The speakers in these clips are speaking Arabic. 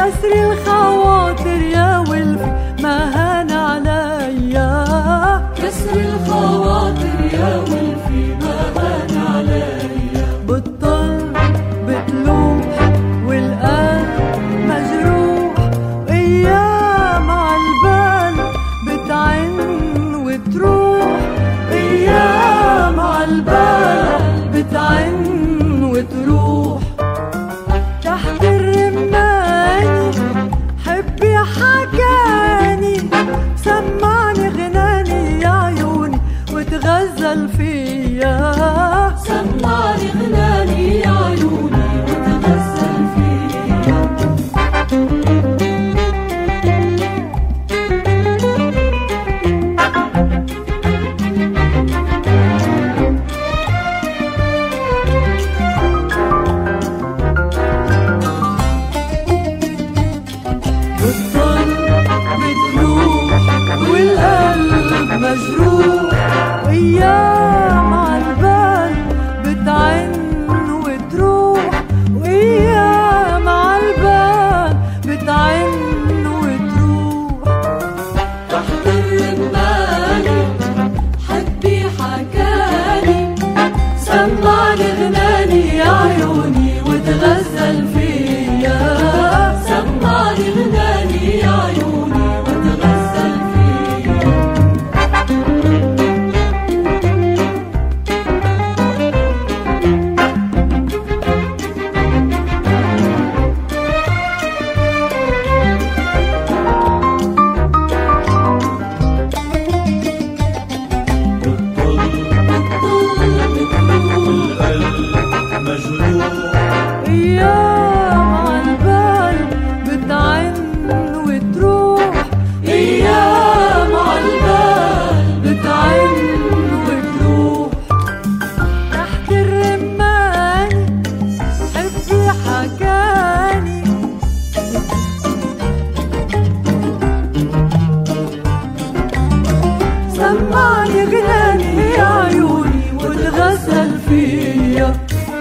كسر الخواطر يا ولفي ما هان عليا، كسر الخواطر يا ولفي ما هان عليا. بتطل بتلوح والقلب مجروح، ايام عالبال بتعن وتروح، ايام عالبال بتعن وتروح. تحت الرماني حبي حكاني، سمعني غناني يا عيوني وتغزل فيا، سمعني غناني يا عيوني وتغزل فيا. مجروح وأيام عالبال بتعن وتروح، وأيام عالبال بتعن وتروح. تحت الرماني حبي حكاني، سمعني غناني يا عيوني وتغزل فيا، سمعني غناني يا عيوني وتغزل فيا. أيام عالبال بتعن وتروح، أيام عالبال بتعن وتروح. تحت الرماني حبي حكاني، سمعني غناني يا عيوني وتغزل فيا.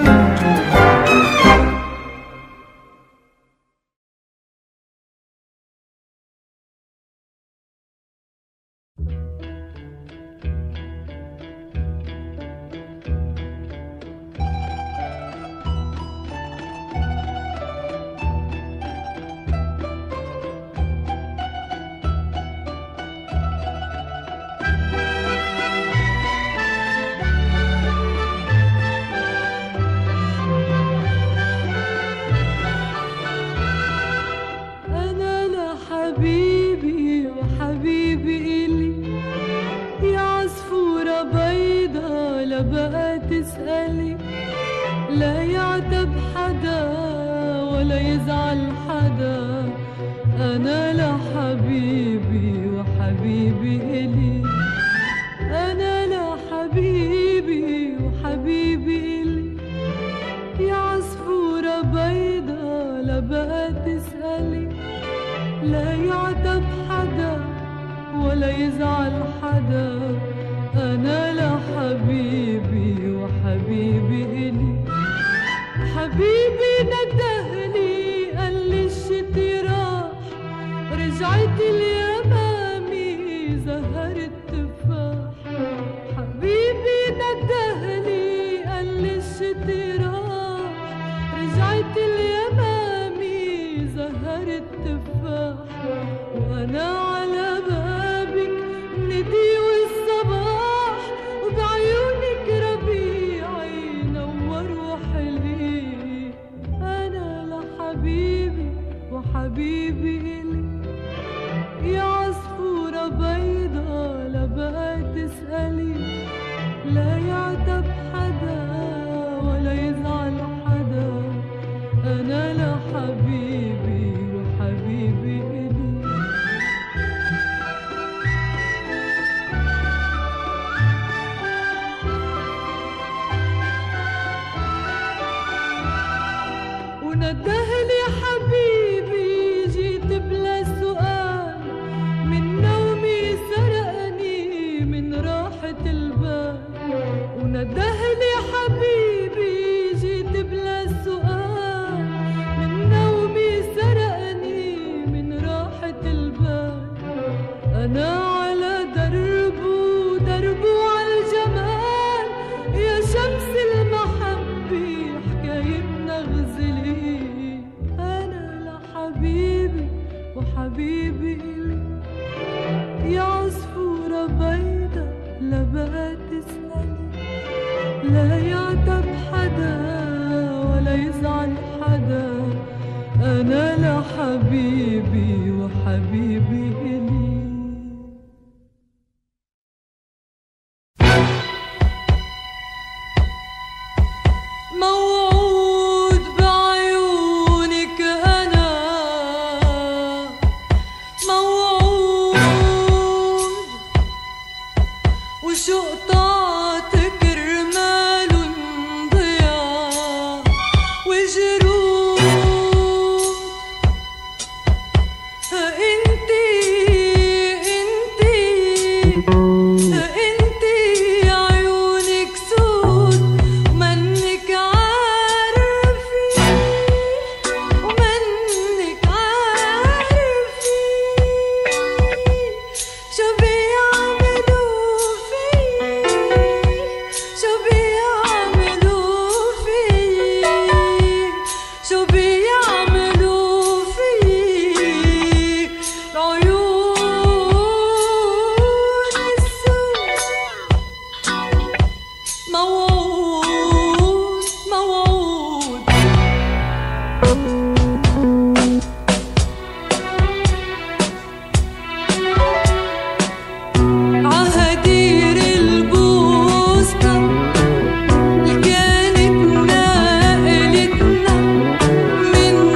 حبيبي وحبيبي إلي يا عصفورة بيضة، لا بقى تسألي، لا يعتب حدا ولا يزعل حدا. أنا لحبيبي وحبيبي إلي، أنا لحبيبي وحبيبي إلي يا عصفورة بيضة، لا بقى تسألي، لا يعتب حدا ولا يزعل حدا. أنا لحبيبي وحبيبي إلي. حبيبي ندهلي قال لي الشتي راح، رجعت اليمامي زهر التفاح. حبيبي ندهلي قال لي الشتي راح، رجعت اليمامي زهر التفاح. وأنا على بابك ندي والصباح، وبعيونك ربيعي نور وحلي. أنا لحبيبي وحبيبي إلي يا عصفورة بيضة، لا بقى تسألي، لا يعتب حدا ولا يزعل حدا. أنا لحبيبي وحبيبي إلي. وندهلي حبيبي جيت بلا سؤال، من نومي سرقني من راحة البال. وندهلي حبيبي جيت بلا سؤال، من نومي سرقني حبيبي وحبيبي إلي. موعود بعيونك أنا، موعود وشو قطعتك رمال ضياع وجروح. انتي عيونك سود ومنك عارفي، ومنك عارفي شو بيعملوا في، شو بيعملوا في، شو بيعملوا في العيون السود. موعود موعود عهدير البوسطة اللي كانت ناقلتنا من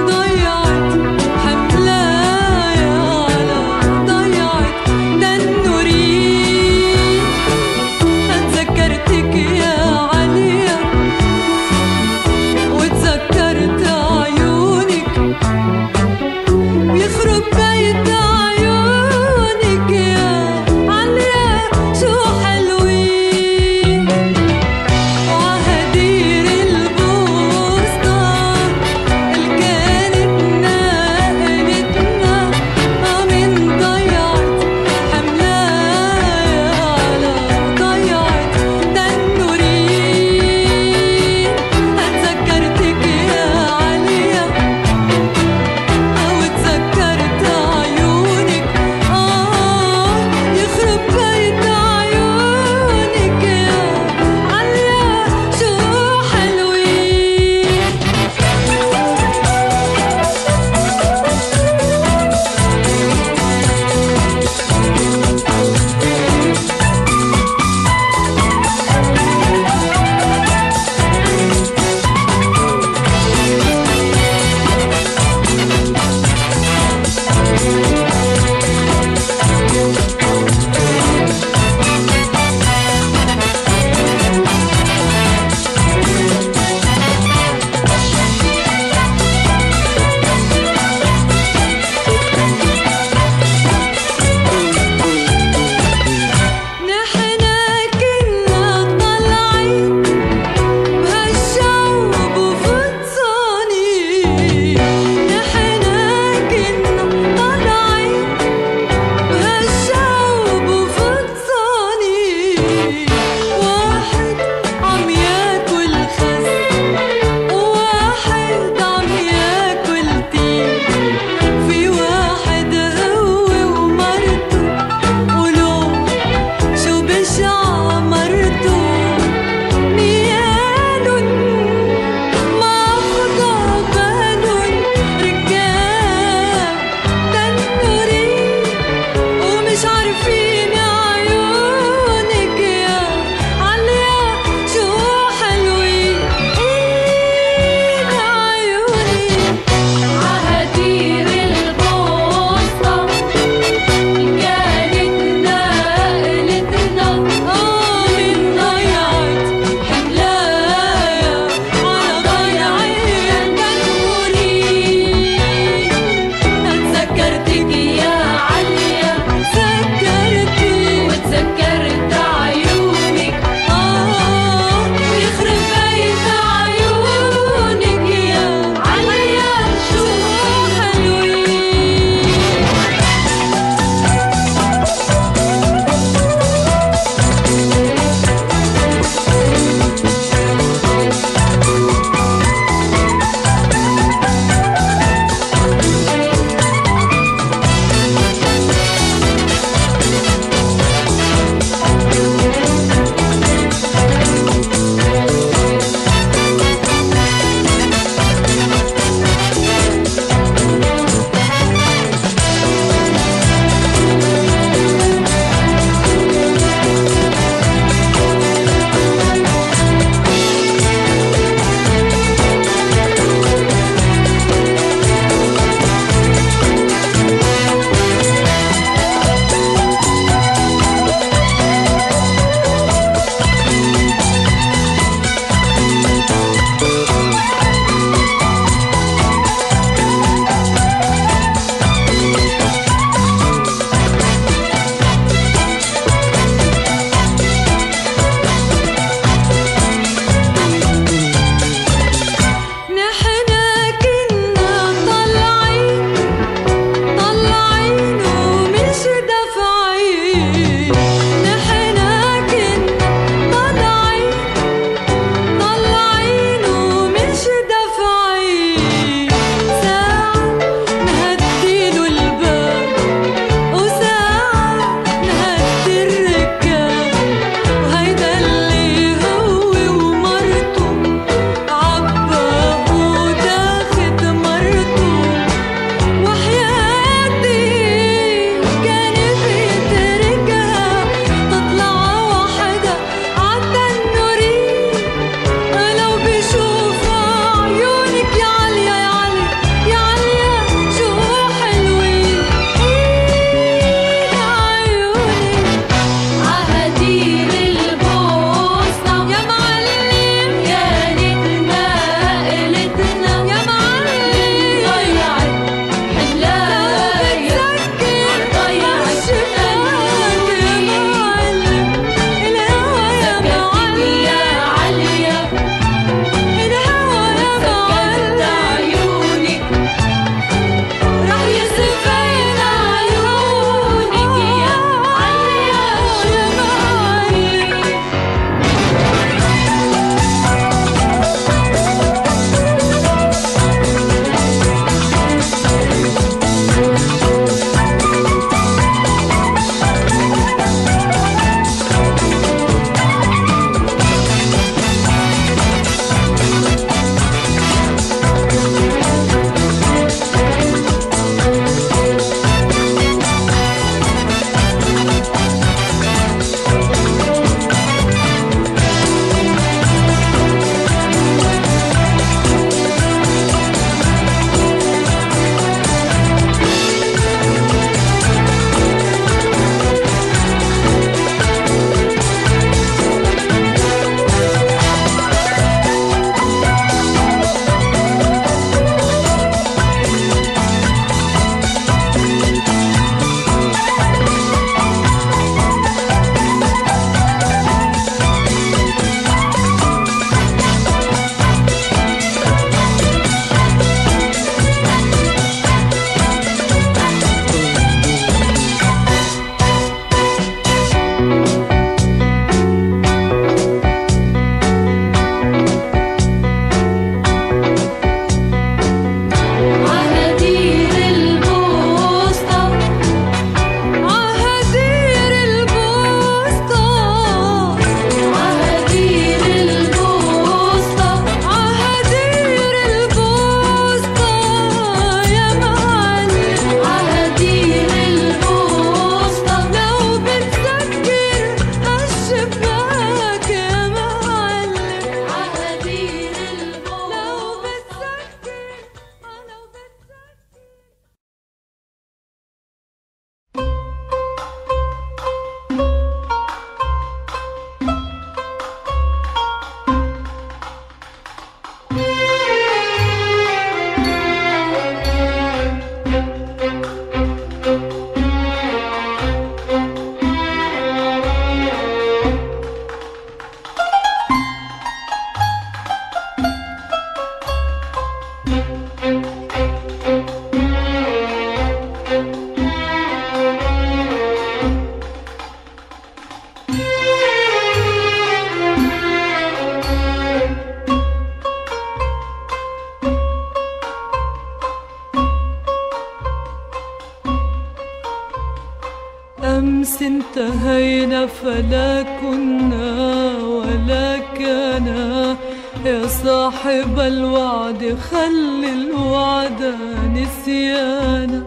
أمس انتهينا فلا كنا ولا كان، يا صاحب الوعد خل الوعد نسيانا.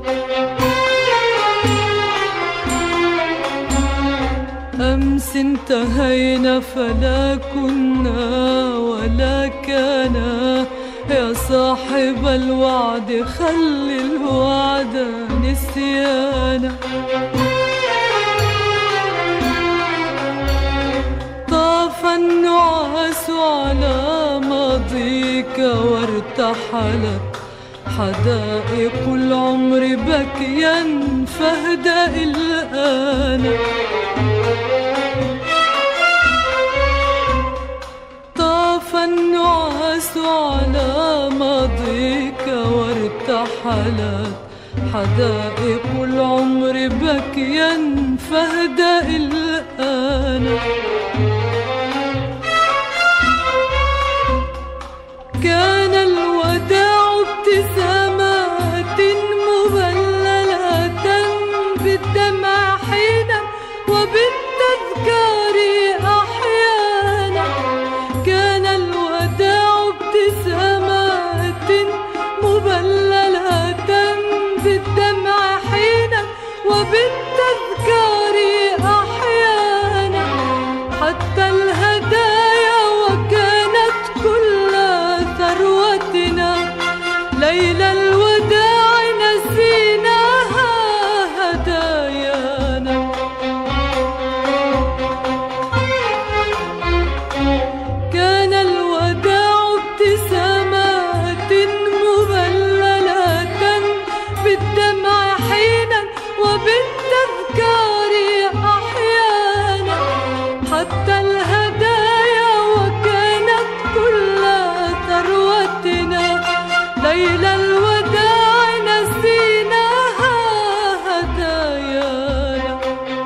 أمس انتهينا فلا كنا ولا كان، يا صاحب الوعد خل الوعد نسيانا. طاف النعاس على ماضيك وارتحلت حدائق العمر بكيا فاهدأ الآن. طاف النعاس على ماضيك وارتحلت حدائق العمر بكيا فاهدأ الآن. كان الوداع ابتسامات مبللة بالدمع حينا وبالتذكار أحيانا. كان الوداع ابتسامات مبللة بالدمع حينا وبالتذكار أحيانا. حتى الهدايا وكانت كل ثروتنا ليلى الوداع نسيناها هدايانا. كان الوداع ابتسامات مبللة بالدمع حينا وبالتذكار أحيانا. حتى الهدايا وكانت كل ثروتنا ليلى الوداع نسيناها هدايانا.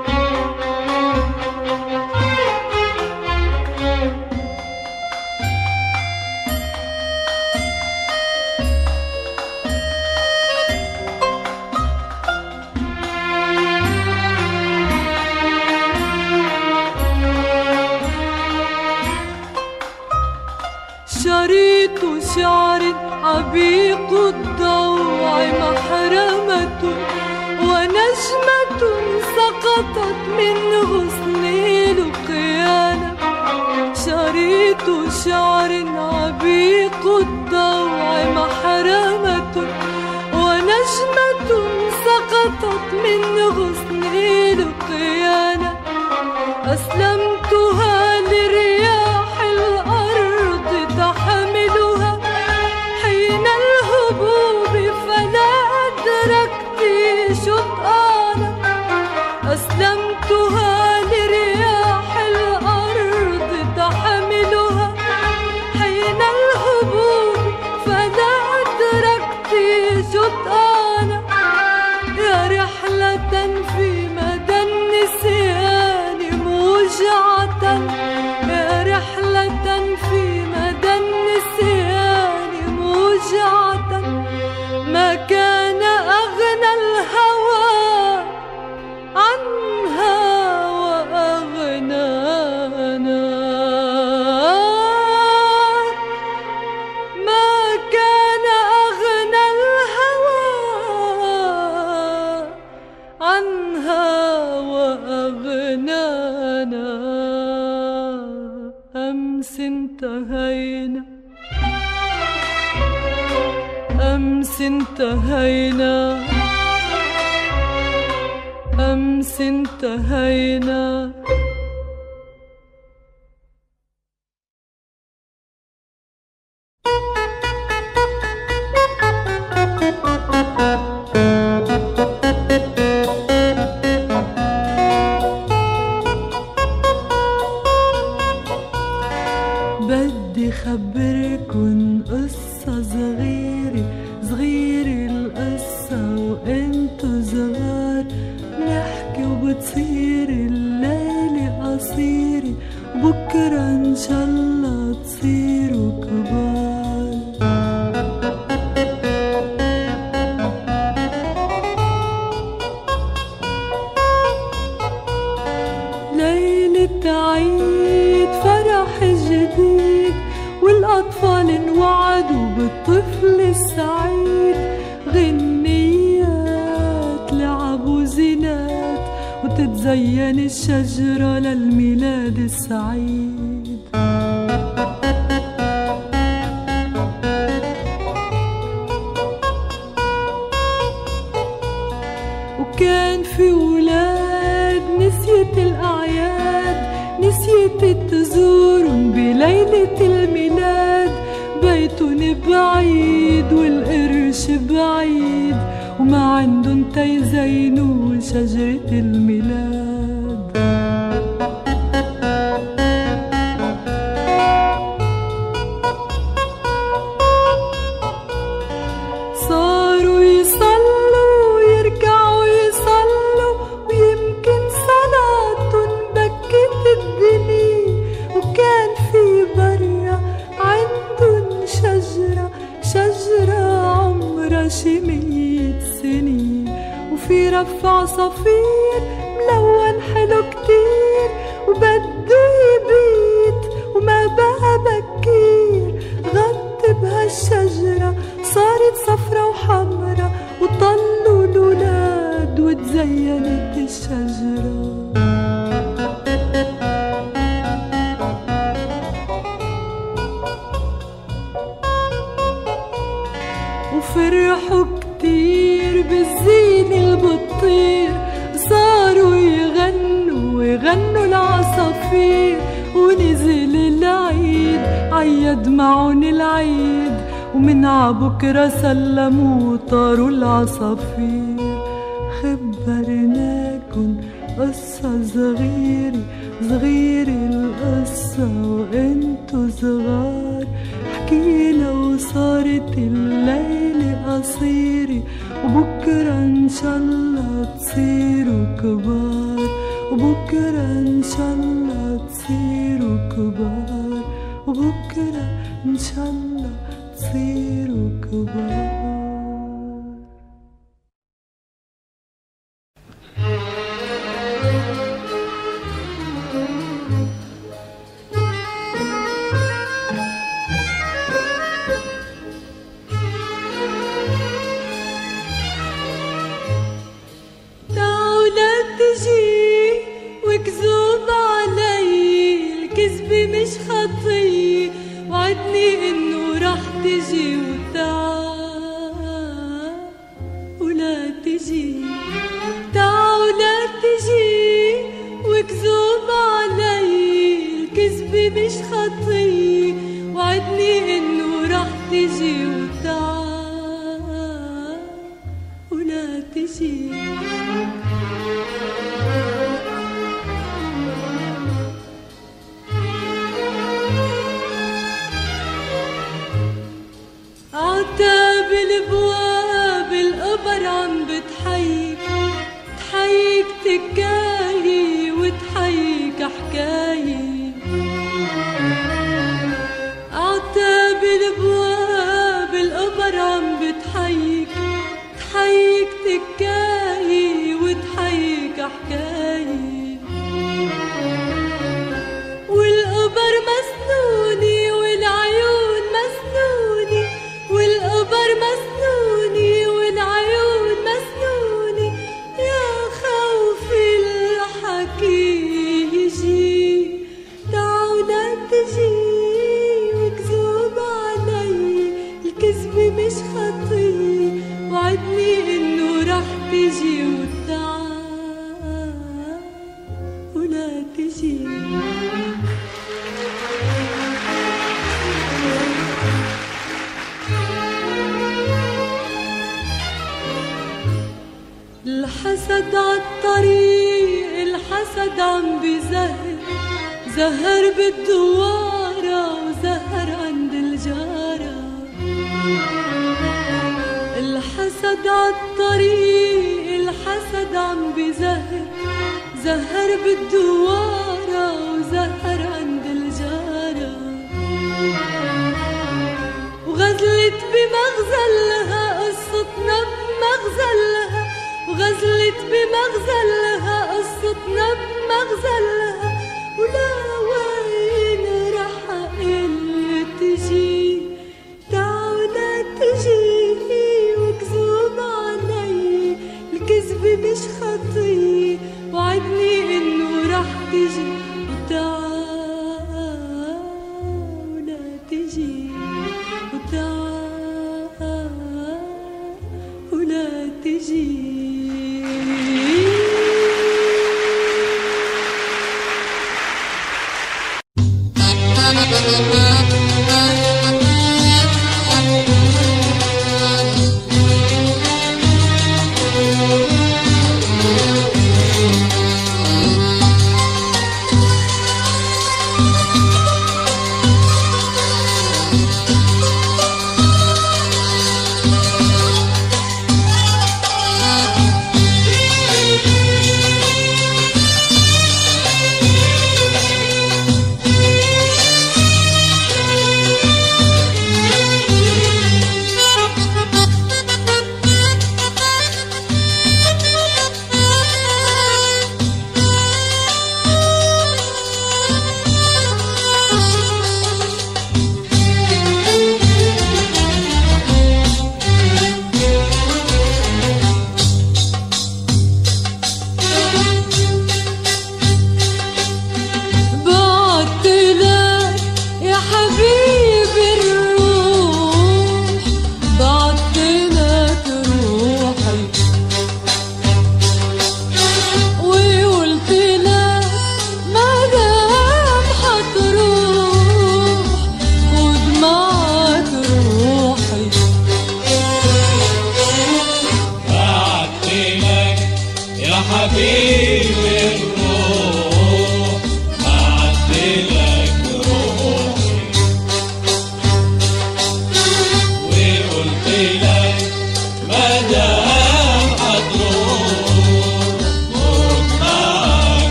شريط شعر عبيق الضوع محرمة ونجمة سقطت من غصني لقيانا. شريط شعر عبيق الضوع محرمة ونجمة سقطت من غصني لقيانا. أسلمتها لرياح الأرض تحملها حين الهبوب فلا أدركت شطآنا. أسلمتها لرياح الأرض تحملها حين الهبوب فلا أدركت شطآنا. يا رحلة في مدى النسيان موجعة، يا رحلة في مدى النسيان موجعة. ما كان أغنى الهوى عنها وأغنانا. ما كان أغنى الهوى عنها وأغنانا. أمس انتهينا أمس انتهينا أمس انتهينا. بدي خبركن قصة صغيرة القصة وانتو صغار. نحكي وبتصير الليلة بين الشجرة للميلاد السعيد. وكان في ولاد نسيت الأعياد، نسيت تزورن بليلة الميلاد، بيتن بعيد والقرش بعيد، وما عندن تيزينوا شجرة الميلاد. صاروا يصلوا يركعوا يصلوا، ويمكن صلاتن بكت الدنيا، وكان في برا عندن شجرة عمرها شي 100 سنة، وفي رفع صفير ملون حلو كتير، وبده يبيت وما بقى بكير، غطي بهالشجرة صارت صفرة وحمرة، وطلوا الولاد وتزينت الشجرة. وفرحوا كتير بالزين البطير، صاروا يغنوا العصافير، ونزل العيد عيد معون العيد، ومن عبكرة سلموا طاروا العصافير. خبرناكن قصة صغيرة القصة وانتو صغار، حكينا وصارت الليلة قصيرة، وبكرة ان شاء الله تصيروا كبار، وبكرة ان شاء الله تصيروا كبار، وبكرة ان شاء الله تصيروا كبار. الحسد عالطريق، الحسد عم بزهر، زهر بالدوارة وزهر عند الجارة. الحسد عالطريق، الحسد عم بزهر، زهر بالدوارة وزهر عند الجارة. وغزلت بمغزلها قصتنا بمغزلها، وغزلت بمغزلها قصتنا بمغزلها، ولا وين رح أقل تجي، تعالى تجي وكذوب علي، الكذب مش خطية، وعدني إنه تجي.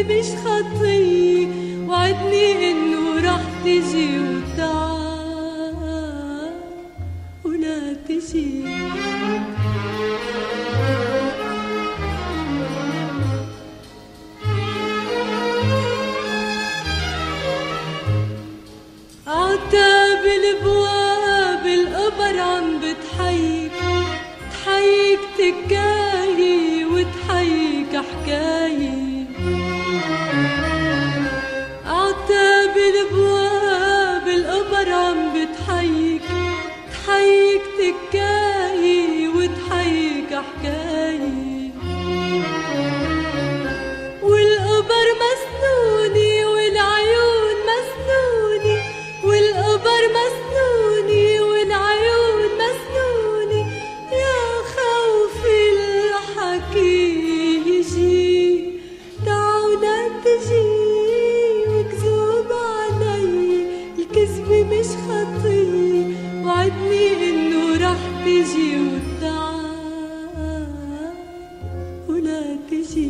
مش خطية، وعدني إنه رح تجي وتعال ولا تجي. عتاب البواب القبر عم بتحيك، تحيك تكاية وتحيك حكاية. عتاب البواب القبر عم بتحيك، تحيك تكاية وتحيك حكاية. والقبر مسنوني والعيون مسنوني، والقبر مسنوني والعيون مسنوني، يا خوفي الحكي يجي تعونا تجي وكذوب علي، الكذبة مش خطية، وعدني إنه رح تجي وتعال ولا تجي.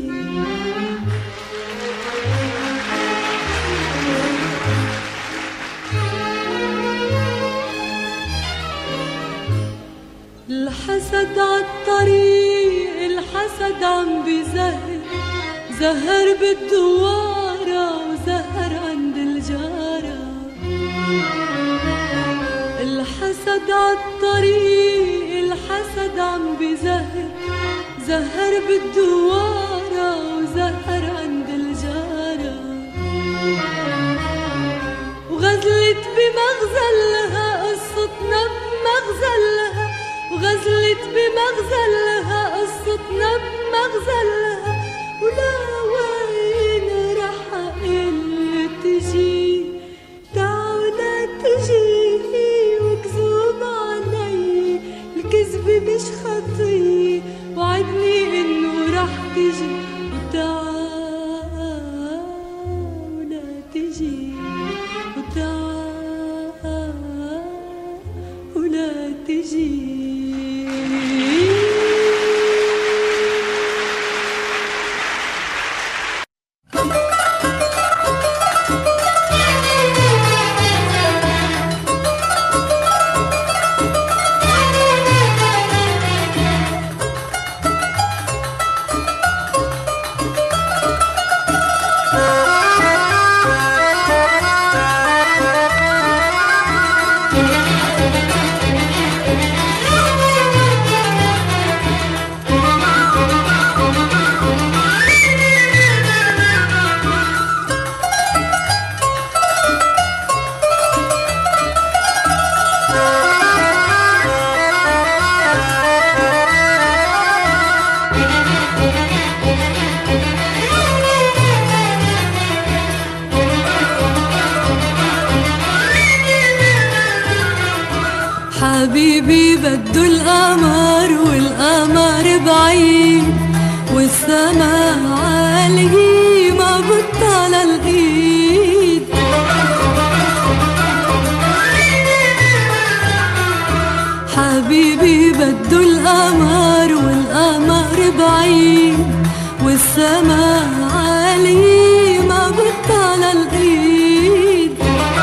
الحسد عالطريق، الحسد عم بزهر، زهر بالدوارة وزهر عند الجارة. الحسد عالطريق، الحسد عم بزهر، زهر بالدوارة وزهر عند الجارة. وغزلت بمغزلها قصتنا بمغزلها، وغزلت بمغزلها قصتنا بمغزلها، ولا وين رح أقل تجي تعونا تجي وكذوب علي، الكذبة مش خطية، وعدني إنه رح تجي وتعال ولا تجي وتعال ولا تجي. حبيبي بده القمر والقمر بعيد، والسما عالية ما بطل الايد. حبيبي بده القمر والقمر بعيد، والسما عالية ما بطل الايد.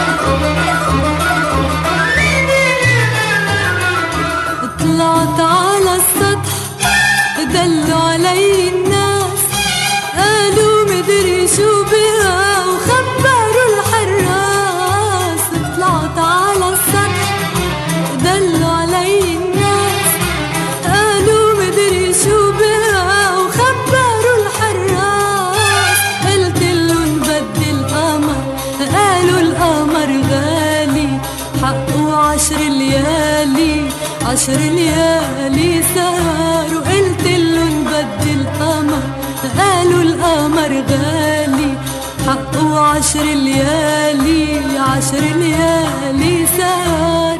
طلعت على السطح دلوا علي الناس، قالوا مدري شو بها وخبروا الحراس. طلعت على السطح دلوا علي الناس، قالوا مدري شو بها وخبروا الحراس. قلتلن بدي القمر، قالوا القمر غالي حقه 10 ليالي، 10 ليالي سهر. وقلتلن بدي القمر، قالوا القمر غالي حقه 10 ليالي، 10 ليالي سهر.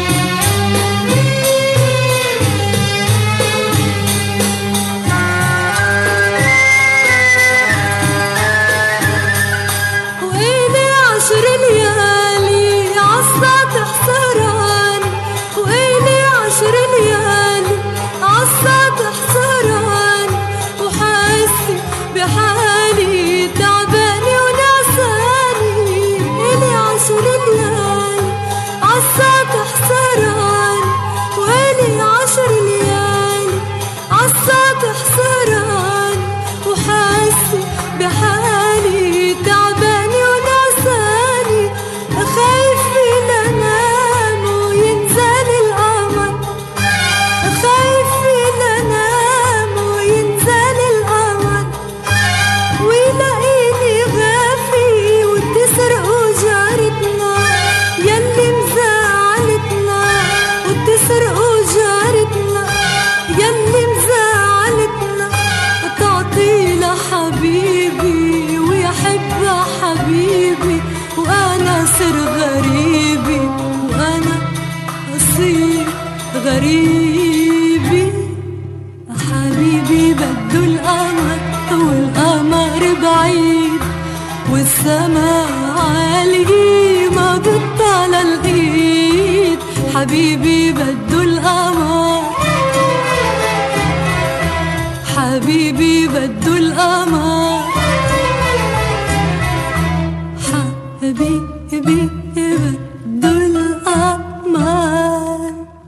وإلي 10 ليالي عالسطح سهران، وإلي 10 ليالي عالسطح سهران، وحاسة بحالي تعبان. يصير غريبي وأنا أصير غريبي. حبيبي بده القمر والقمر بعيد والسما عالي ما بتطلع الإيد. حبيبي بده القمر، حبيبي بده القمر، حبيبي بده القمر.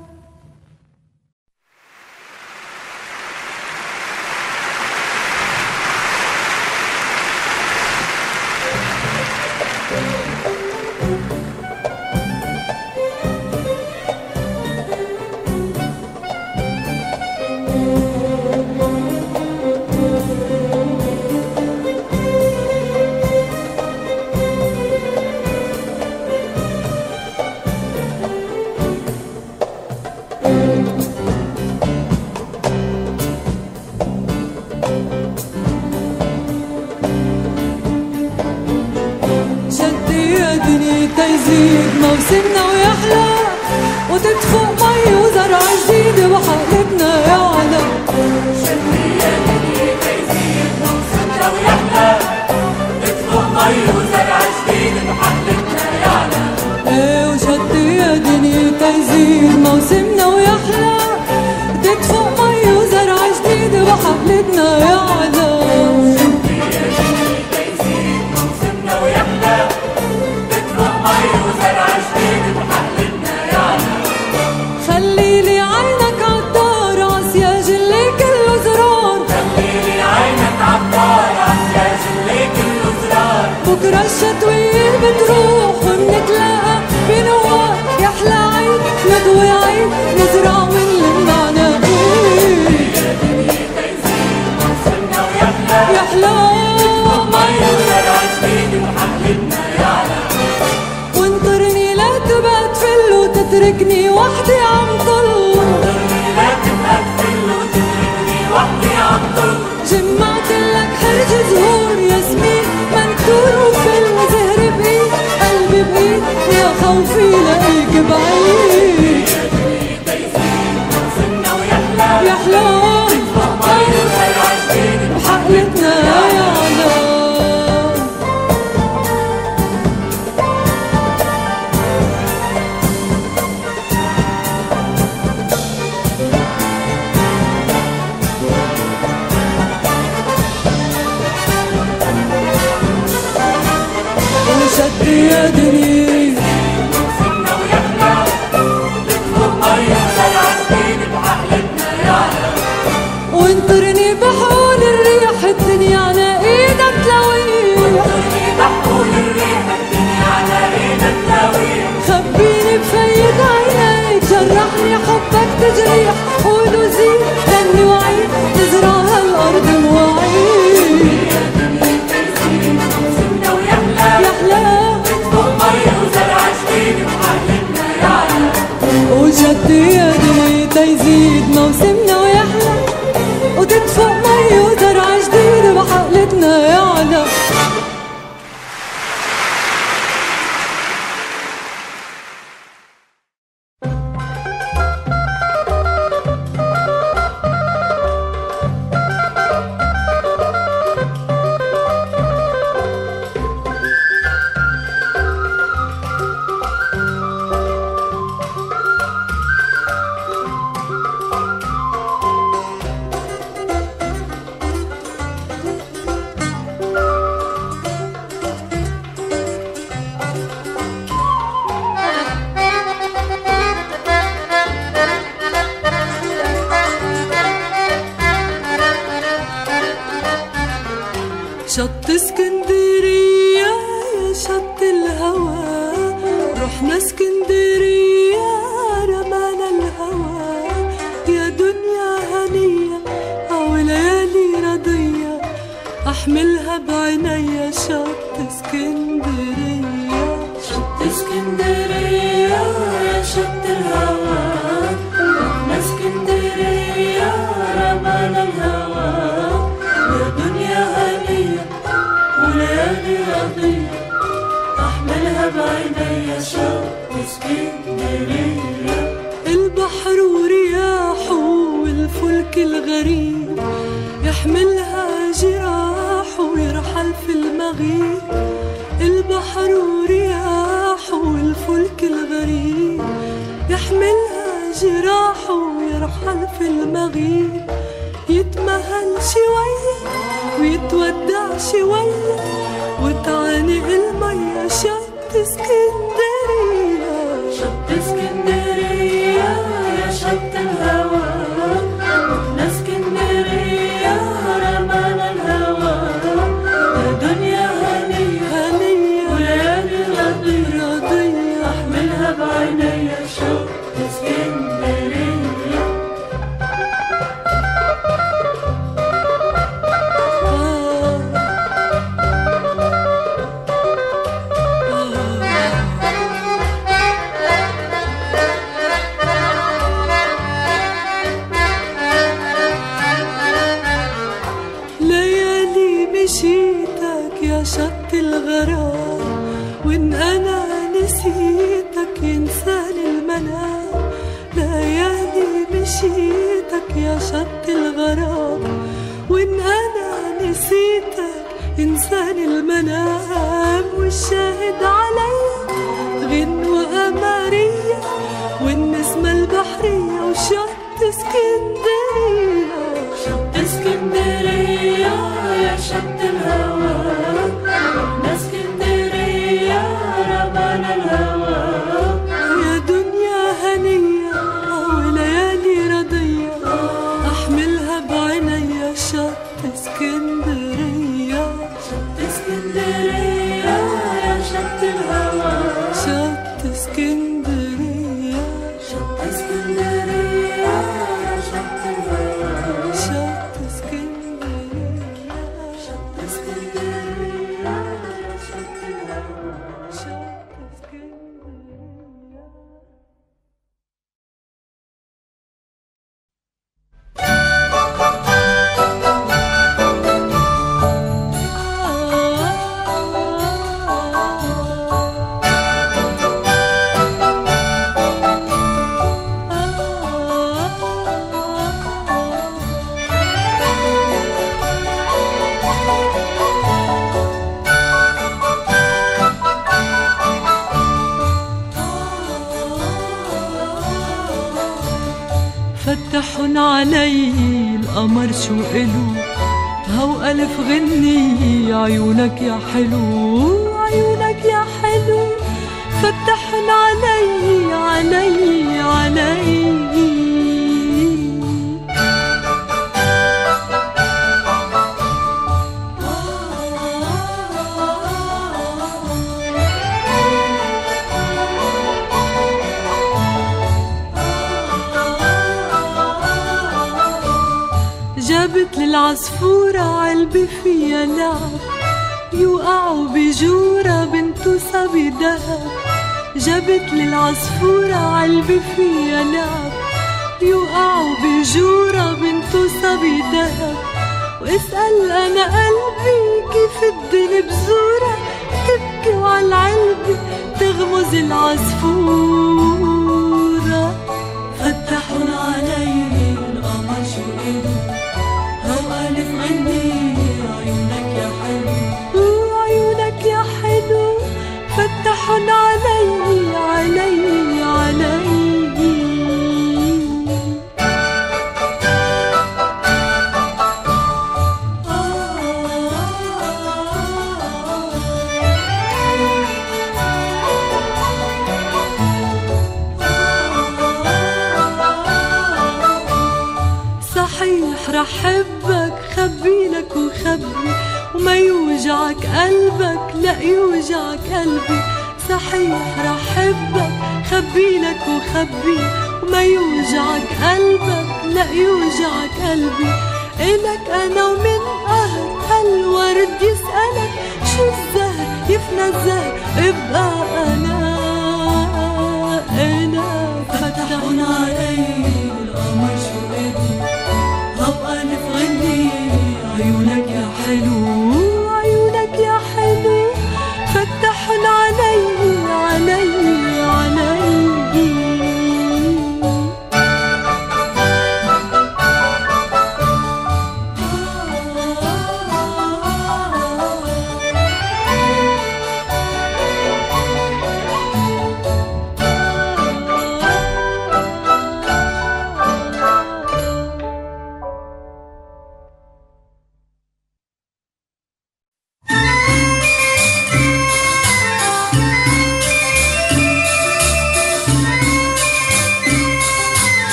تيزيد موسمنا ويحلى وتدفق مي وزرع جديد وحقلتنا يعلى. شدي يا دنيا تيزيد موسمنا ويحلى وتدفق مي وزرع جديد وحقلتنا يعلى. ايه وشدي يا دنيا تيزيد موسمنا ويحلى وتدفق مي وزرع جديد وحقلتنا يعلى. شدي يا دنيا تيزيد موسمنا ويحلى خليلي عينك عالدار عسياج اللي كله زرار. خليلي عينك عالدار عسياج اللي كله زرار. بكرة الشتوية بتروح ومنتلاقى بنوار. يحلى عيد نضوي عيد نزرع ونلم عناقيد. يا دنيا تيزيد موسمنا ويحلى يحلى مي وزرع جديد وحقلتنا يعلى. وانطرني لا تبقى تفل وتتركني وحدي عم طل. وانطرني لا تبقى تفل وتتركني وحدي عم طل. جمعتلك حرج زهور ياسمين منكور وفل زهر بإيد قلبي بإيد يا خوفي لاقيك بعيد. يا دنيا تيزيد موسمنا ويحلى يحلى تدفق مي وزرع جديد وحقلتنا يعلى. وشدي يا دنيا موسمنا ويحلى تدفق مي وزرع جديد وحقلتنا يعلى. وانطرني بحول الريح الدنيا على ايدك تلاويح. وانطرني بحول الريح الدنيا على ايدك تلاويح. خبيني بفيد عينيك جرحني حبك تجريح. قولوا زيد غني وعيد نزرع هالارض مواعيد. يا دنيا تيزيد موسمنا ويحلى يحلى تدفق مي وزرع جديد وحقلتنا يعلى. وشدي يا دنيا تيزيد موسمنا ويحلى وتدفق مي وزرع جديد وحقلتنا يعلى. شط اسكندرية يا شط الهوى رحنا اسكندرية رمانا الهوى. يا دنيا هنية أو ليالي رضية أحملها بعينيا. شط اسكندرية شط اسكندرية يا شط الهوى رحنا اسكندرية رمانا الهوى. يا دنيا هنية وليالي رضية أحملها بعينيا. الغريب يحملها جراح ويرحل في المغيب، البحر ورياح والفلك الغريب يحملها جراح ويرحل في المغيب، يتمهل شوية ويتودع شوية وتعانق المية شط اسكندرية. شط اسكندرية يا شط الهوى، رحنا اسكندرية رمانا الهوى، يا دنيا هنية هنية وليالي رضية رضية احملها بعينيا. شط اسكندرية مشيتك يا شط الغرام، وإن أنا نسيتك ينساني المنام. ليالي مشيتك يا شط الغرام، وإن أنا نسيتك ينساني المنام. والشاهد عليا غنوة قمرية والنسمة البحرية وشط اسكندرية. شط اسكندرية يا شط الهوى، رحنا اسكندرية رمانا الهوى، يا دنيا هنية وليالي رضية أحملها بعينيا. شط اسكندرية شط اسكندرية يا شط الهوى، شط اسكندرية شط اسكندرية يا شط الهوى، شط اسكندرية شط اسكندرية يا شط الهوى. شط اسكندرية. فتحن علي القمر شو إلو، هو ألف غني عيونك يا حلو، عيونك يا حلو. فتحن علي علي علي. جابت للعصفورة علبة فيها لعب، يوقعوا بجورة بنتو صبي دهب. جابت للعصفورة علبة فيها لعب، يوقعوا بجورة بنتو صبي دهب. واسأل أنا قلبي كيف الدنيا بزورة، تبكي وعالعلبة تغمز العصفورة. فتحن علي القمر شو إلو، هو ألف غني عيونك يا حلو، وعيونك يا حلو. فتحن علي علي علي. صحيح رح حبك خبيلك وخبي، وما يوجعك قلبك لا يوجعك قلبي. صحيح رح حبك خبيلك وخبي، وما يوجعك قلبك لا يوجعك قلبي. إلك أنا ومن قهر هالورد يسألك شو الزهر يفنى الزهر ابقى أنا. فتحن علي القمر شو إلو، هو ألف غني عيونك يا حلو، عيونك يا حلو. فتحن علي علي علي.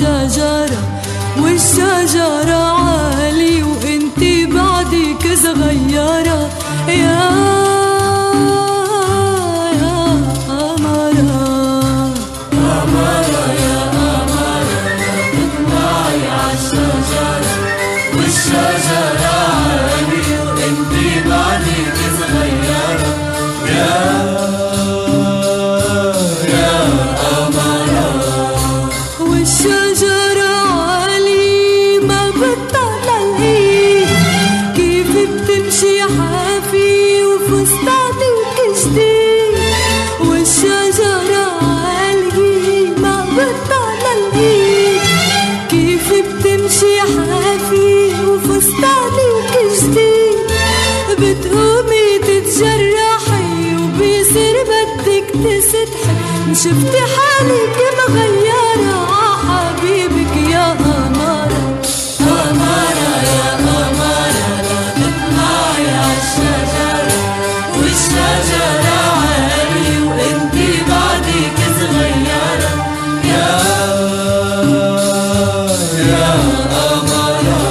عالشجرة والشجرة عالي وانتي بعدك صغيرة يا قمرة قمرة يا قمرة تطلعي عالشجرة والشجرة عالي وانتي بعدك صغيرة يا قمرة والشجرة عالي ما بتطلع الايد كيف بتمشي حافي وفستانك جديد والشجرة عالي ما بتطلع الايد كيف بتمشي حافي وفستانك جديد بتقومي تتجرحي وبيصير بدك تستحي شفتي حالك مغيرة عحبيبك يا قمرة قمرة يا قمرة لا تطلعي عالشجرة والشجرة عالي وانتي بعدك صغيرة يا قمرة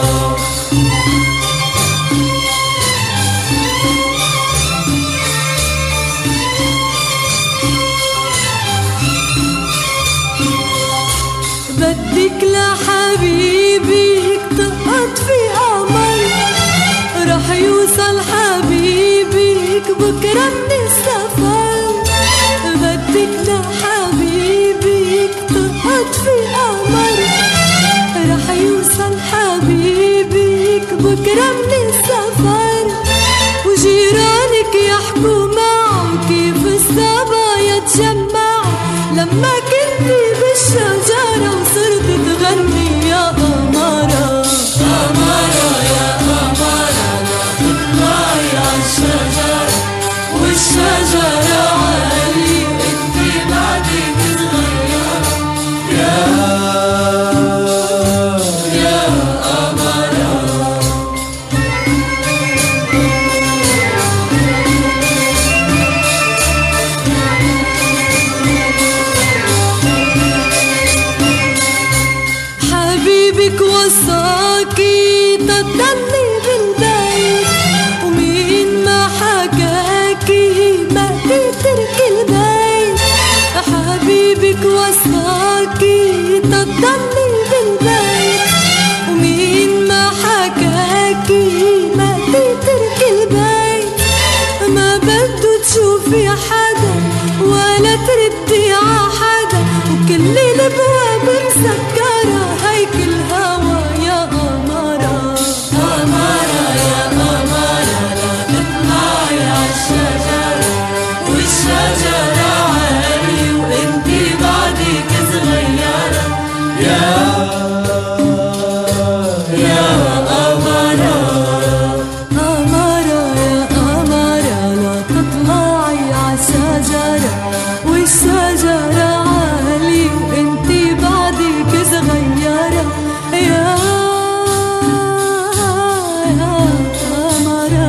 بدك لحبيبك تقطفي قمر رح يوصل حبيبك بكرة من السفر بدك لحبيبك تقطفي قمر رح يوصل حبيبك بكرة من السفر وجيرانك يحكوا معه كيف الصبايا تجمعوا لما كنتي بالشجرة وصرت تغني يا قمرة قمرة يا قمرة لا تطلعي عالشجرة والشجرة عالي وانتي بعدك صغيرة يا قمرة حبيبك وصاكي تضلي بالبيت ومين ما حكاكي ما تترك البيت حبيبك وصاكي تضلي بالبيت ومين ما حكاكي ما تترك البيت ما بده تشوفي حدا ولا تردي عحدا وكل الابواب مسكرة هيك الهوى يا قمرة قمرة يا قمرة لا تطلعي عالشجرة والشجرة عالي وانتي بعدك صغيرة يا قمرة قمرة يا قمرة لا تطلعي عالشجرة والشجرة عالي وانتي بعدك صغيرة يا قمرة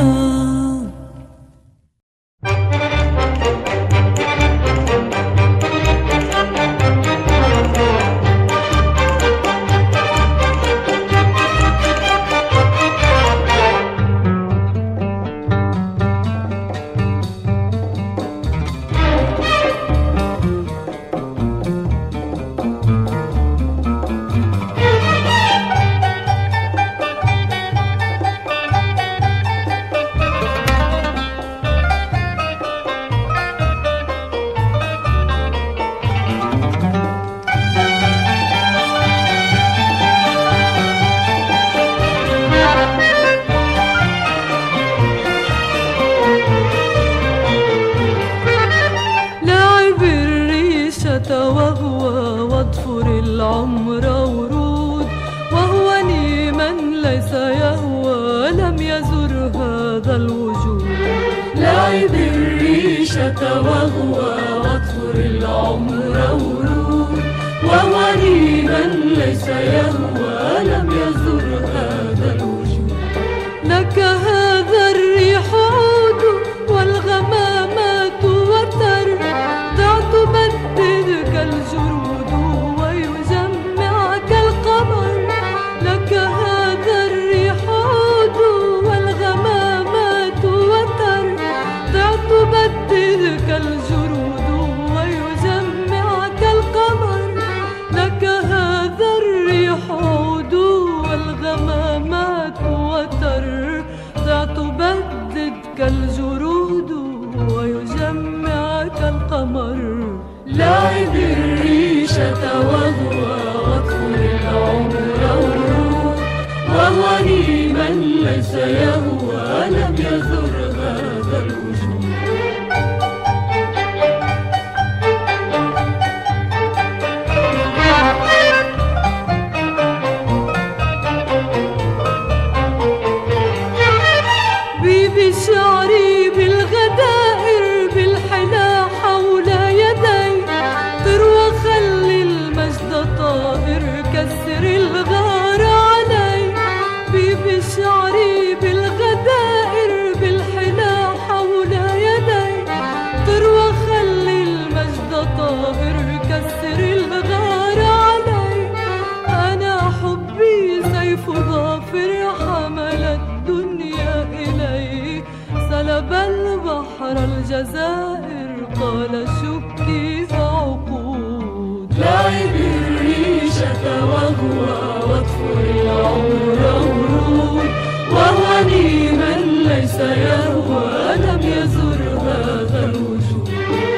وهو واضفر العمر ورود وهواني من ليس يهوى لم يزر هذا الوجود لعب الريشة وهو واضفر العمر ورود وهواني من ليس يهوى لم يزر هذا الوجود لك هذا الريح عود والغمامات وتر ضعت بددك الجرود ويجمع لاعب الريشة وهو واطفل العمر ورود، وهني من ليس يهوى لم يزر هذا الوجود. بشعري بالغدائر بالحنا حول يدي، طر وخلي المجد طائر كسر الغار علي. بشعري بالغدائر بالحنا حول يدي، طر وخلي المجد طائر كسر الغار علي. أنا حبي سيف ظافر حمل الدنيا إلي، سلب البحر الجزائر قال شكي فعقود. لاعب الريشة وهو واطفل العمر ورود، وهني من ليس يهوى لم يزر هذا الوجود.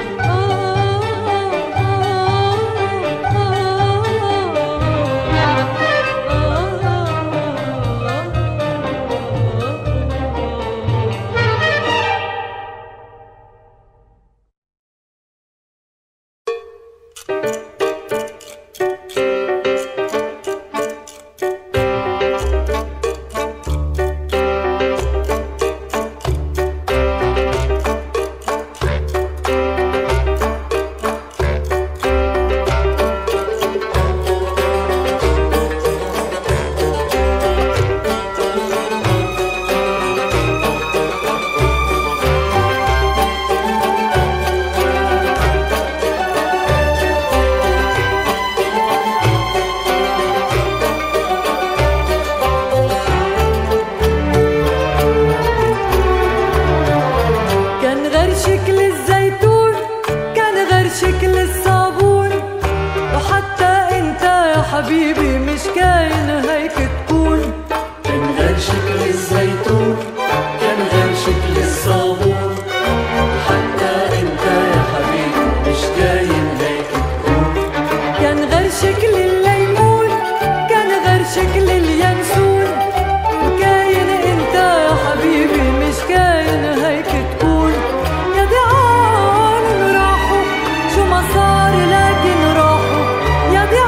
حبيبي مش كاين هيك تكون. كان غير شكل الزيتون، كان غير شكل الصابون، حتى انت يا حبيبي مش كاين هيك تكون. كان غير شكل الليمون، كان غير شكل اليانسون، وكاين انت يا حبيبي مش كاين هيك تكون. يا دي عالم راحوا شو ما صار لكن راحوا، يا دي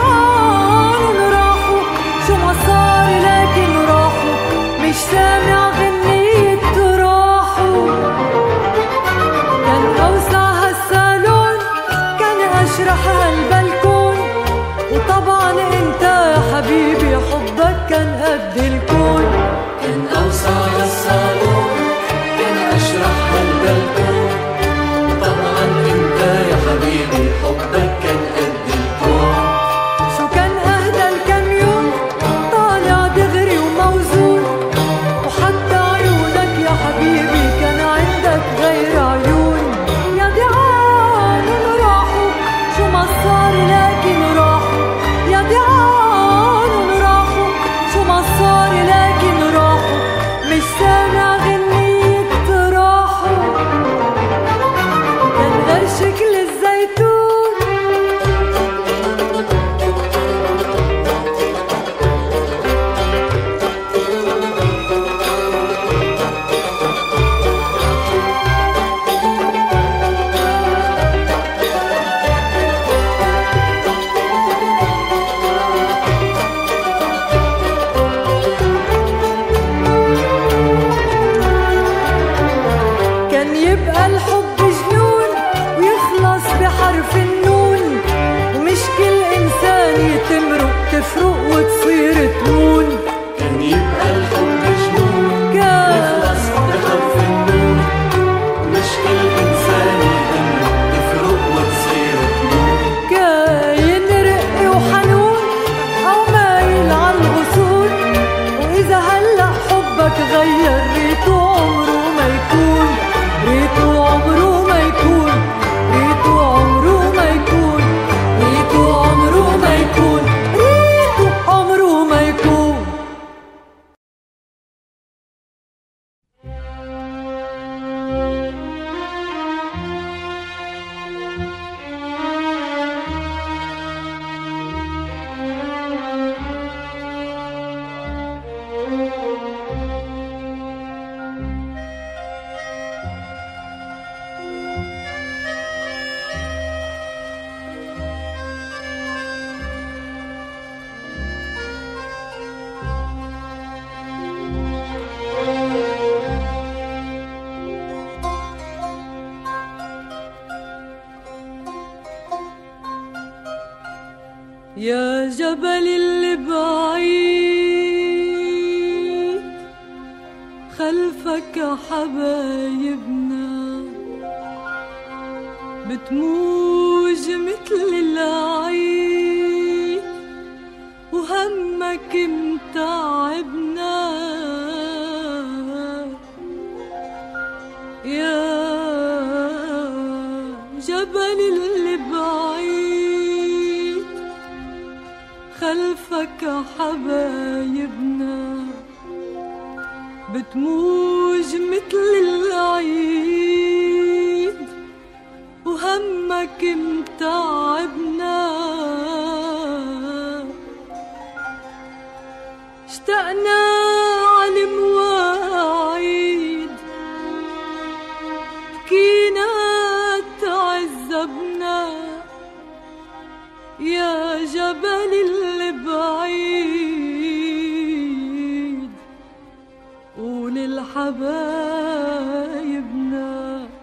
صار لكن راحوا، مش سامع غنية راحوا. كان أوسع هالصالون، كان أشرح هالبلكون، وطبعا انت يا حبيبي حبك كان قد الكون. كان أوسع هالصالون، كان أشرح هالبلكون، وطبعا انت يا حبيبي حبك كان قد الكون. شو كان أهدى الكم يوم طالع دغري وموزون، وحتى عيونك يا حبيبي كان عندك غير عيون. يا دي عالم راحوا شو ما صار لكن راحوا، يا دي عالم راحوا شو ما صار يا جبل اللي بعيد خلفك حبايبنا بتموج مثل العيد وهمك متعبنا يا جبل اللي بعيد خلفك حبايبنا بتموج مثل العيد وهمك متعبنا اشتقنا على المواعيد بكينا تعذبنا يا جبل اللي بعيد وللحبايبنا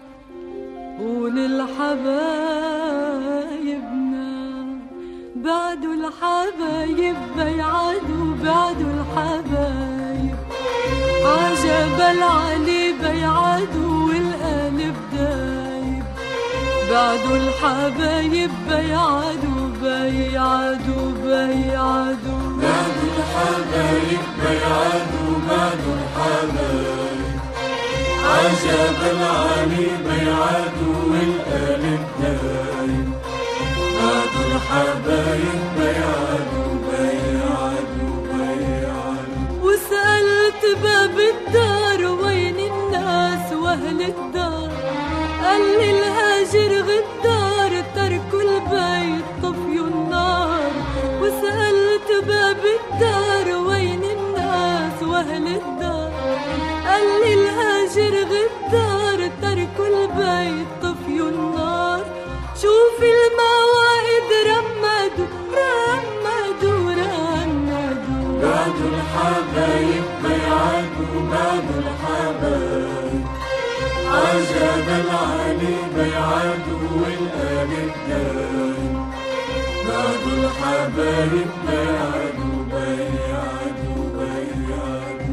وللحبايبنا بعدوا الحبايب بيعادوا بعدوا الحبايب عجبل علي بيعادوا والقلب دايب بعدوا الحبايب بيعادوا بيعادوا بيعادوا بعدوا الحبايب بيعادوا بعدوا الحبايب عجب العلي بيعادوا والقلب دايب بعدوا الحبايب بيعادوا بيعادوا بيعادوا وسألت باب الدار وين الناس واهل الدار قال لي الهاجر غدار تركوا البيت طفيوا النار وسألت باب الدار وين الناس واهل الدار قال لي الهاجر غدار تركوا البيت طفيوا النار شوف المواعيد رمدوا رمدوا رمدوا بعدوا الحبايب بيعادوا بعدوا الحبايب عجب العلي بيعادوا والقلب دايب بعدوا الحبايب بيعادوا بيعادوا بيعادوا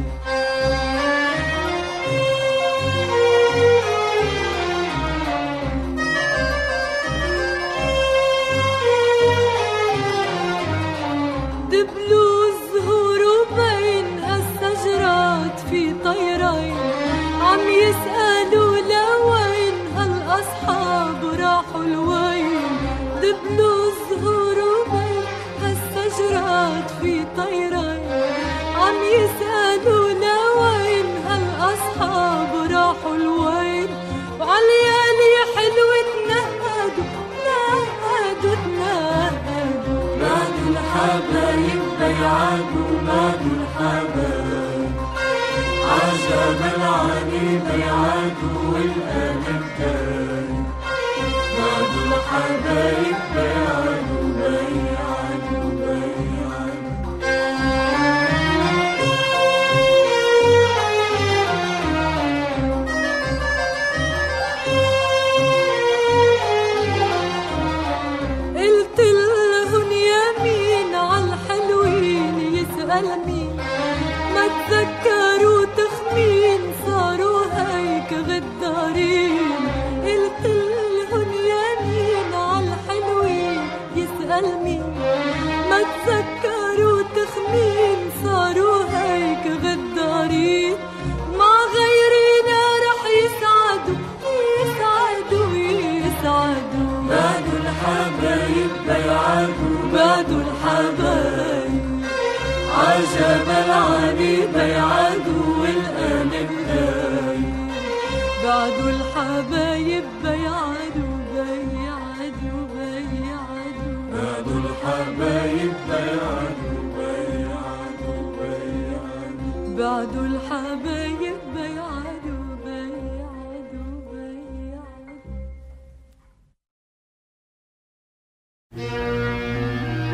دبلوا الزهور وبين هالشجرات في طيرين عم يسألوا لوين هالأصحاب راحوا لوين دبلوا الزهور وبين هالشجرات في طيرين عم يسألوا لوين هالأصحاب راحوا لوين وعالليالي حلوة تنهدوا تنهدوا تنهدوا بعدوا الحبايب بيعادوا بعدوا الحبايب عجب العلي بيعادوا والقلب دايب بعدوا الحبايب بيعادوا بيعادوا بيعادوا قلت لهن يمين عالحلوين يسأل مين ما تذكروا تخمين صاروا هيك غدارين قلت لهن يمين عالحلوين يسأل مين ما تذكروا تخمين صاروا هيك غدارين مع غيرنا رح يسعدوا يسعدوا يسعدوا بعدوا الحبايب بيعادوا بعدوا الحبايب عجب العلي بيعادوا والقلب دايب بعدوا الحبايب بيعادوا بيعادوا بيعادوا بعدوا الحبايب بيعادوا بيعادوا بيعادوا بعدوا الحبايب بيعادوا بيعادوا بيعادوا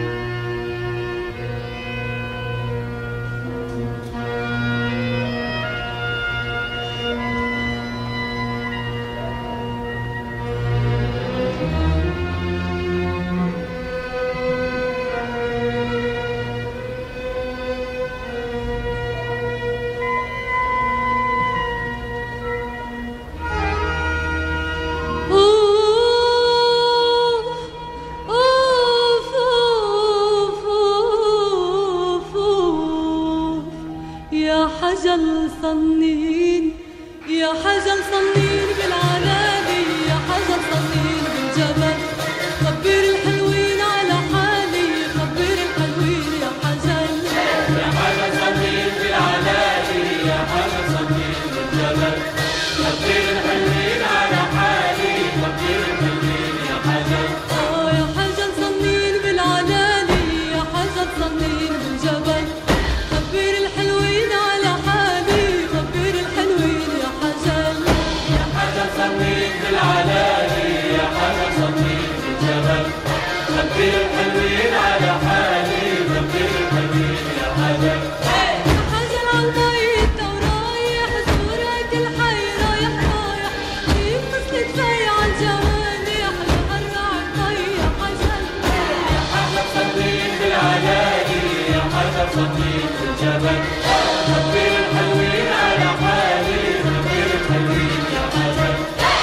صنين يا حجر صنين بالعلالي يا حجر صنين بالجبل خبر الحلوين على حالي خبر الحلوين يا حجر يا حجر صنين بالعلالي يا حجر صنين بالجبل خبر الحلوين على حالي خبر الحلوين يا حجر يا حجر صنين بالعلالي يا حجر صنين بالجبل خبر الحلوين على حالي خبر الحلوين يا حجر يا حجر صنين بالعلالي يا حجر صنين بالجبل خبر الحلوين على حالي خبر الحلوين يا حجر يا حجر عالميت ورايح زورك الحي رايح رايح كيف مثل دفاي عالجوانح لغرع الطي يا حجر يا حجر صنين بالعلالي يا حجر صنين بالجبل خبر الحلوين على حالي خبر الحلوين يا حجر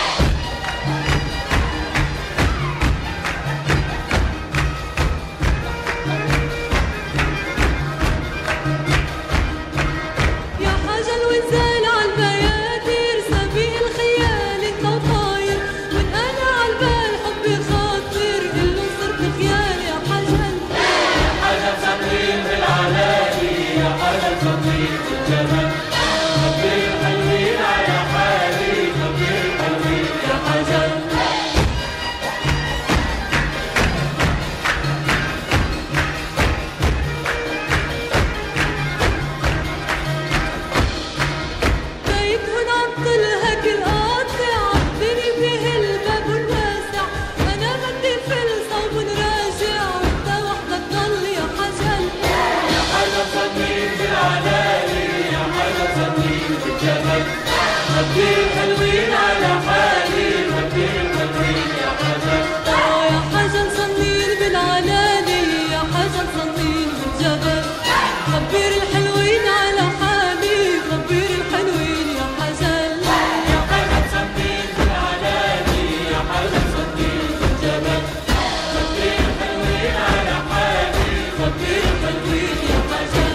يا حجر وانزال عالبيادر سبيل الخيال انت وطاير وان انا عالبال حبي خاطر قلو صرت خيال يا حجر يا حجر صنين بالعلالي يا حجر صنين بالجبل خبر الحلوين على حالي خبر الحلوين يا حجر بيت هون عطل هك القاطع عطني به الباب الواسع انا بدي في الصوب راجع وانت وحدك ضل يا حجر يا حجر صنين بالعلالي يا حجر صنين بالجبل خبر الحلوين على حالي خبر الحلوين يا حجر يا حجر صنين بالعلالي يا حجر صنين بالجبل خبر الحلوين على حالي خبر الحلوين يا حجر يا حجر صنين بالعلالي يا حجر صنين بالجبل خبر الحلوين على حالي خبر الحلوين يا حجر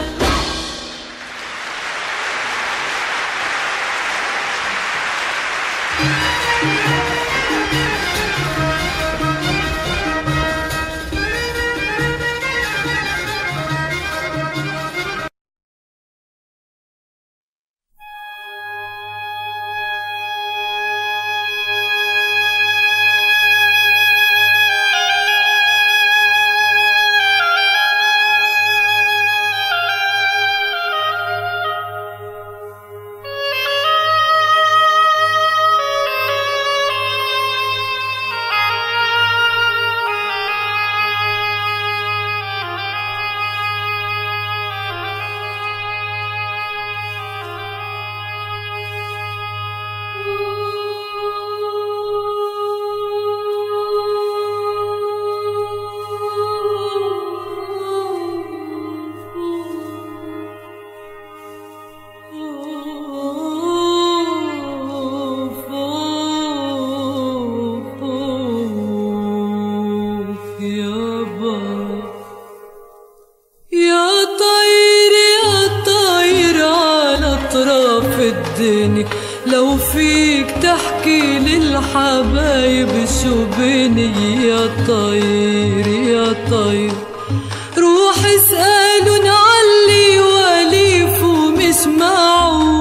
الدنيا لو فيك تحكي للحبايب شو بيني يا طير يا طير روح اسألن علي وليف ومش معه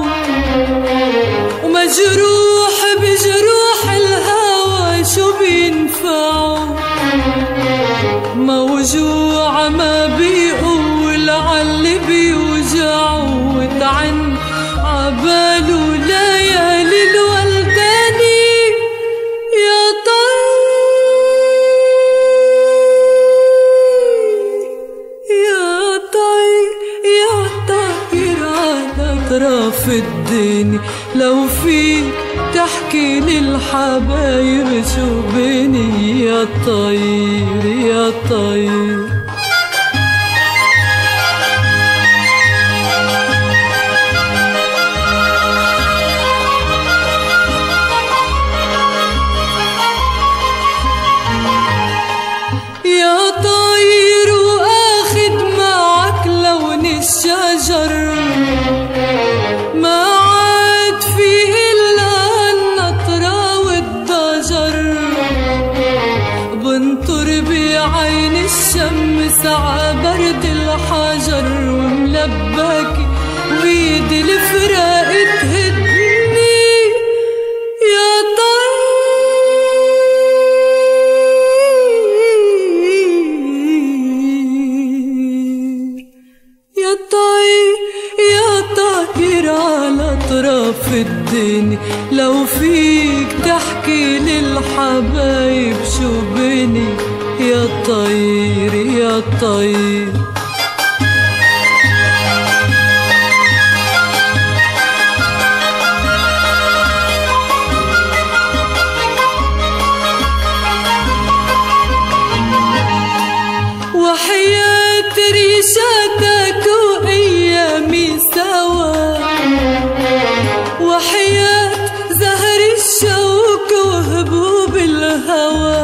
ومجروح بجروح الهوى شو بينفعه موجوع ما بيقول عاللي بيوجعه وتعن عباله ليالي الولداني يا طير على اطراف الدنيا لو فيك تحكي للحبايب شو بيني يا طير يا طير يا طير واخد معك لون الشجر ما الشمس عبرد الحجر وملبكي وبيدي الفراق تهدني يا طير يا طير يا طير على أطراف الدنيا لو فيك تحكي للحبايب شو بني يا طير يا طير وحياة ريشاتك وأيامي سوا وحياة زهر الشوك وهبوب الهوى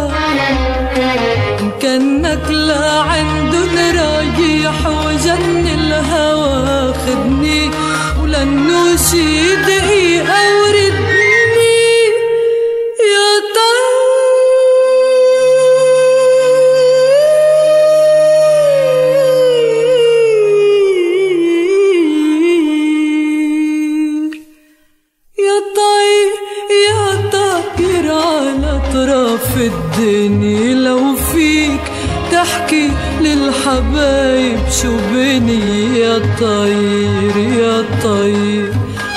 كأنك لعندن رايح وجن الهوى خدني ولنو شي دقيقة وردني يا طير على أطراف الدنيا لو فيك تحكي للحبايب شو بني يا طير يا طير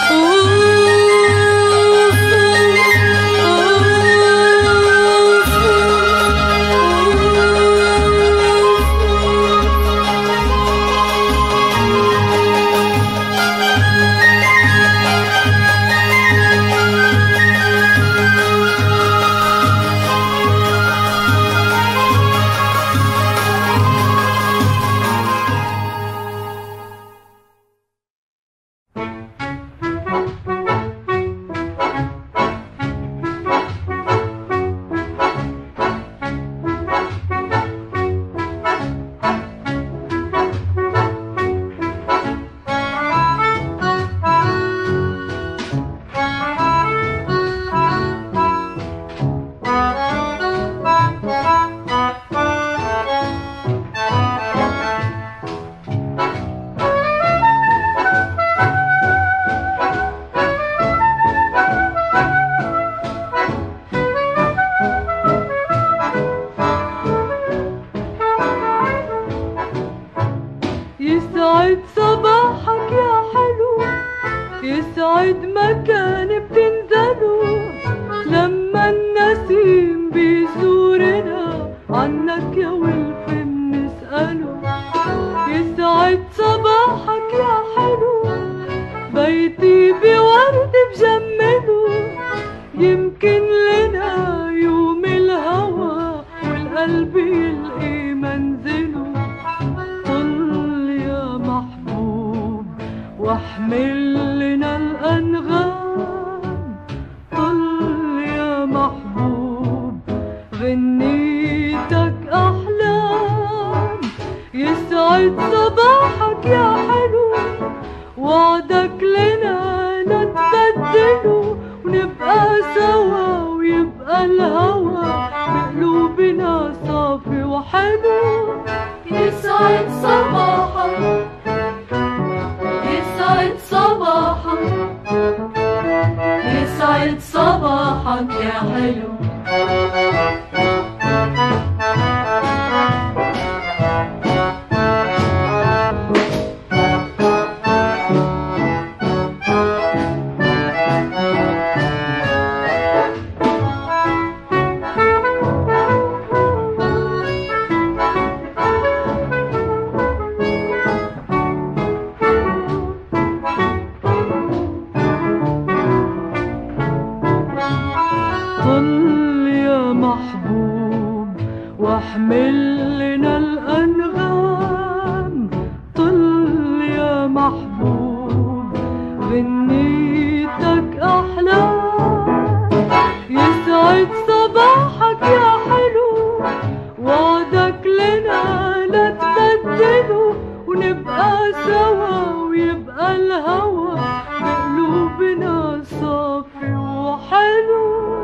يسعد صباحك يا حلو يسعد مكان بتنزله لما النسيم بيزورنا عنك يا ولف بنسأله يسعد صباحك يا حلو بيتي بورد بجمله يمكن لنا يوم الهوى والقلب يلقي منزله واحمل لنا الأنغام طل يا محبوب غنيتك أحلام يسعد صباحك يا حلو وعدك لنا نتبدله ونبقى سوا ويبقى الهوى بقلوبنا صافي وحلو يسعد صباحك يسعد صباحك يسعد صباحك يا حلو طل يا محبوب واحمل لنا الأنغام طل يا محبوب غنيتك أحلام يسعد صباحك يا حلو وعدك لنا لا تبدله ونبقى سوا ويبقى الهوى بقلوبنا صافي وحلو.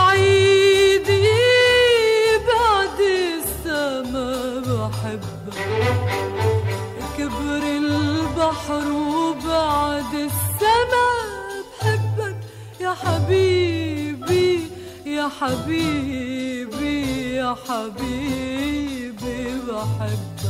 بعيدي بعد السما بحبك، كبر البحر وبعد السما بحبك يا حبيبي يا حبيبي يا حبيبي بحبك.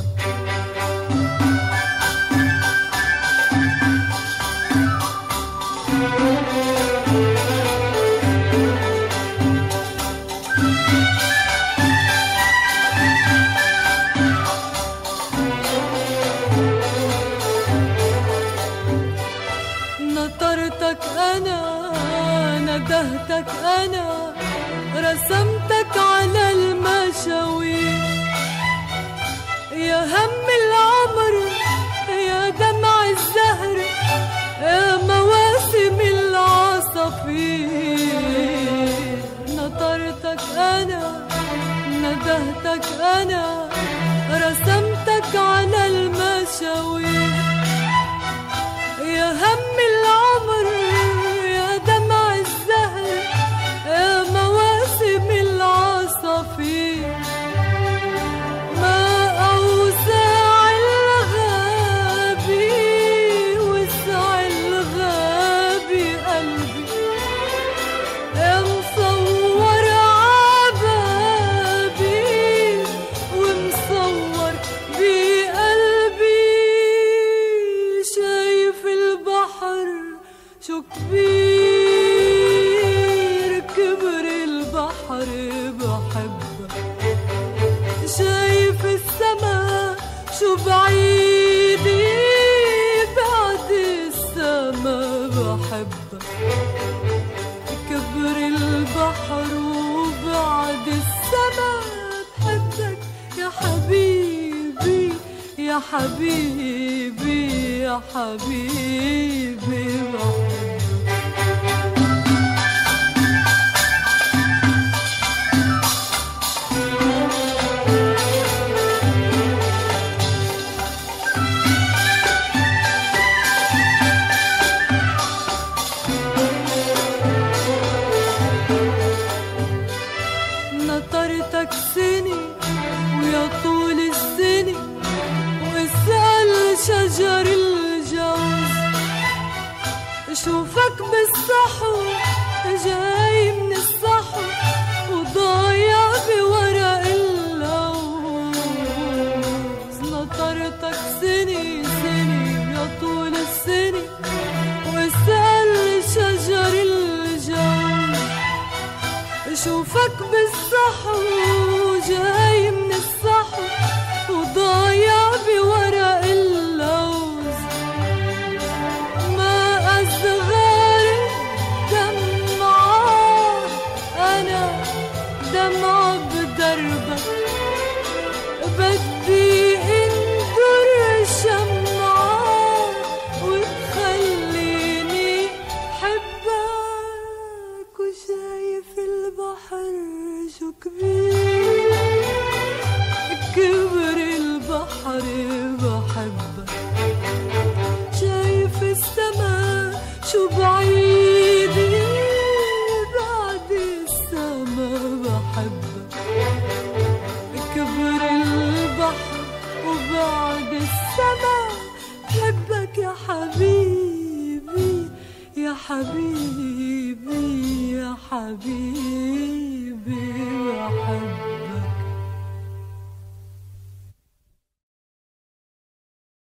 نطرتك أنا ندهتك أنا رسمتك على المشاوير، يا هم العمر يا دمع الزهر يا مواسم العصافير. نطرتك أنا ندهتك أنا رسمتك على المشاوير، يا هم العمر يا دمع الزهر يا مواسم العصافير. ما أوسع الغابي وسع الغابي قلبي، يا مصور عبابي ومصور بقلبي. شايف البحر شو كبير، كبر البحر بحبك. شايف السما شو بعيدي بعد السما بحبك، كبر البحر وبعد السما بحبك يا حبيبي يا حبيبي يا حبيبي بحبك. نطرتك سني ويا طول السني واسأل شجر الجوز، شوفك بالصحو جاي من الصحو وضايع بورق اللوز. نطرتك سني سني ويا طول السني واسأل شجر الجوز، شوفك بالصحو جاي من الصحو وضايع بورق اللوز. ما أصغر دمعة أنا دمعة بدربك، بدي انظر شمعة وتخليني حبك. وشايف البحر شو كبير